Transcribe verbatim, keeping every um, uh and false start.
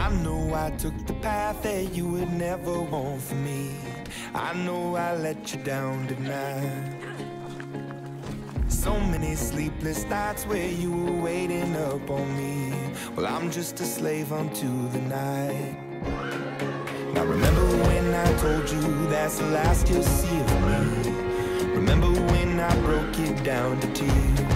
I know I took the path that you would never want for me. I know I let you down tonight. So many sleepless nights where you were waiting up on me. Well, I'm just a slave unto the night. Now remember when I told you that's the last you'll see of me. Remember when I broke it down to tears.